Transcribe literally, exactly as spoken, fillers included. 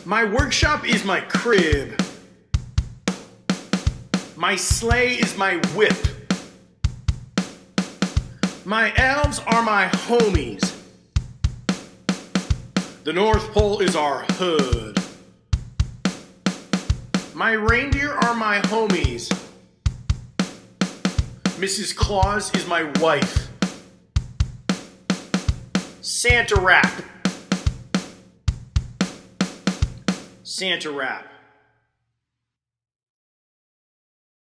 My workshop is my crib. My sleigh is my whip. My elves are my homies. The North Pole is our hood. My reindeer are my homies. Missus Claus is my wife. Santa rap. Santa rap.